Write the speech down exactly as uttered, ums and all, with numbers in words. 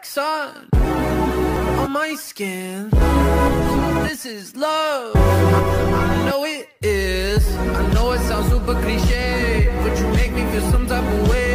like sun on my skin. This is love. I know it is. I know it sounds super cliche, but you make me feel some type of way.